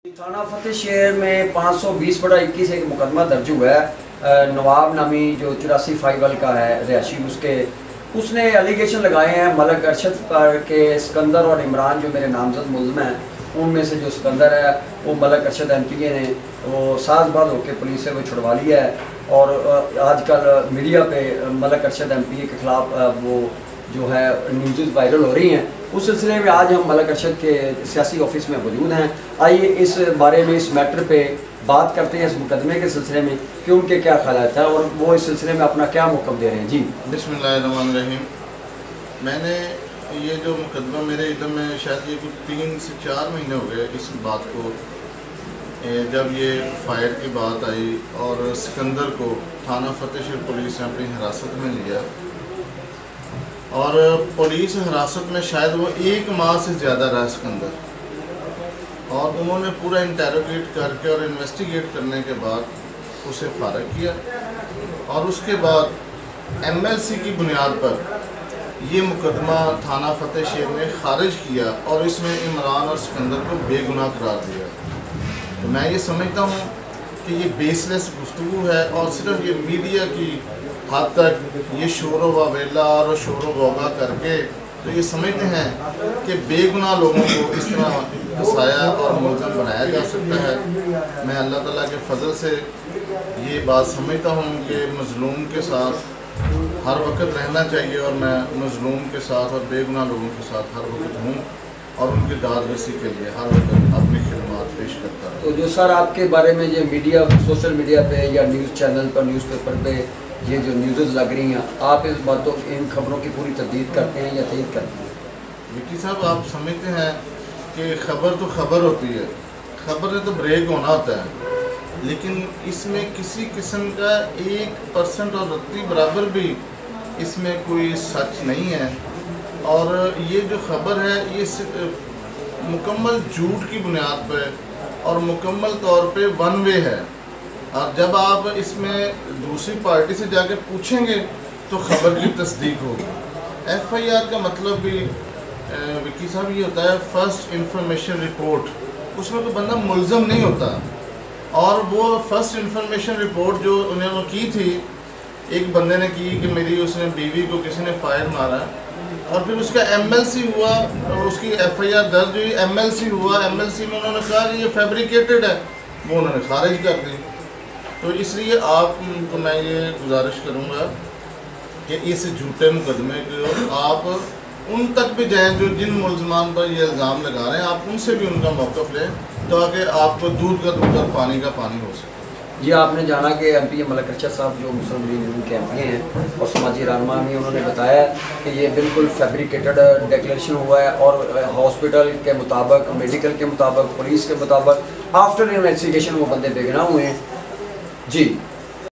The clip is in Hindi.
थाना फतेह शहर में 520 बड़ा 21 एक मुकदमा दर्ज हुआ है। नवाब नामी जो 84 फाइवल का है रिहायशी, उसने एलिगेशन लगाए हैं मलक अरशद पर के सिकंदर और इमरान जो मेरे नामजद मुल्ज़िम हैं, उनमें से जो सिकंदर है वो मलक अरशद एमपीए ने वो साजबाज होकर पुलिस से वो छुड़वा लिया है। और आजकल मीडिया पे मलक अरशद एमपीए के ख़िलाफ़ वो जो है न्यूज़ वायरल हो रही हैं। उस सिलसिले में आज हम मलक अरशद के सियासी ऑफिस में मौजूद हैं। आइए इस बारे में, इस मैटर पे बात करते हैं, इस मुकदमे के सिलसिले में कि उनके क्या ख्यालात हैं और वो इस सिलसिले में अपना क्या मौक़िफ़ दे रहे हैं। जी बिस्मिल्लाहिर्रहमानिर्रहीम। मैंने ये जो मुकदमा मेरे इल्म में शायद ये कुछ 3 से 4 महीने हो गए इस बात को, जब ये फायर की बात आई और सिकंदर को थाना फतेह शहर पुलिस ने अपनी हिरासत में लिया और पुलिस हिरासत में शायद वो 1 माह से ज़्यादा रहा सिकंदर, और उन्होंने पूरा इंटेरोगेट करके और इन्वेस्टिगेट करने के बाद उसे फारग किया और उसके बाद एमएलसी की बुनियाद पर ये मुकदमा थाना फतेह शहर ने खारिज किया और इसमें इमरान और सिकंदर को बेगुनाह करार दिया। तो मैं ये समझता हूँ कि ये बेसलेस गुफ्तगू है और सिर्फ ये मीडिया की हद तक ये शोर वावेला और शोर गौगा करके तो ये समझते हैं कि बेगुनाह लोगों को इस तरह फंसाया और मुलज़म बनाया जा सकता है। मैं अल्लाह ताला के फजल से ये बात समझता हूँ कि मज़लूम के साथ हर वक्त रहना चाहिए और मैं मज़लूम के साथ और बेगुनाह लोगों के साथ हर वक्त हूँ और उनकी दादरसी के लिए हर वक्त अपनी खिदमत पेश करता है। तो जो सर आपके बारे में ये मीडिया, सोशल मीडिया पे या न्यूज़ चैनल पर, न्यूज़पेपर पे ये जो न्यूज़ लग रही हैं, आप इस बातों, इन खबरों की पूरी तस्दीक करते हैं या तयीद करते हैं? विकी साहब, आप समझते हैं कि खबर तो खबर होती है, खबर ने तो ब्रेक होना होता है, लेकिन इसमें किसी किस्म का 1% और रत्ती बराबर भी इसमें कोई सच नहीं है। और ये जो खबर है ये मुकम्मल झूठ की बुनियाद पर और मुकम्मल तौर पे वन वे है। और जब आप इसमें दूसरी पार्टी से जाके पूछेंगे तो ख़बर की तस्दीक होगी। FIR का मतलब भी विकी साहब ये होता है फर्स्ट इंफॉर्मेशन रिपोर्ट। उसमें कोई बंदा मुल्ज़म नहीं होता और वो फर्स्ट इंफॉर्मेशन रिपोर्ट जो उन्होंने की थी, एक बंदे ने की कि मेरी उसने बीवी को किसी ने फायर मारा और फिर उसका MLC हुआ और उसकी FIR दर्ज हुई, MLC हुआ, MLC में उन्होंने कहा कि ये फैब्रिकेटेड है, वो उन्होंने खारिज कर दी। तो इसलिए आपको मैं ये गुजारिश करूँगा कि इस झूठे मुकदमे को आप उन तक भी जाएँ जो जिन मुल्ज़मान पर ये इल्ज़ाम लगा रहे हैं, आप उनसे भी उनका मौक़िफ़ लें ताकि आपको दूध का दूध और पानी का पानी हो सके। जी, आपने जाना कि MPA मलक अरशद साहब जो मुस्लिम लीग नून के MPA हैं और समाजी रहनुमा में, उन्होंने बताया कि ये बिल्कुल फैब्रिकेटेड डिक्लेरेशन हुआ है और हॉस्पिटल के मुताबिक, मेडिकल के मुताबिक, पुलिस के मुताबिक आफ्टर इन्वेस्टिगेशन वो बंदे बेगुनाह हुए हैं। जी।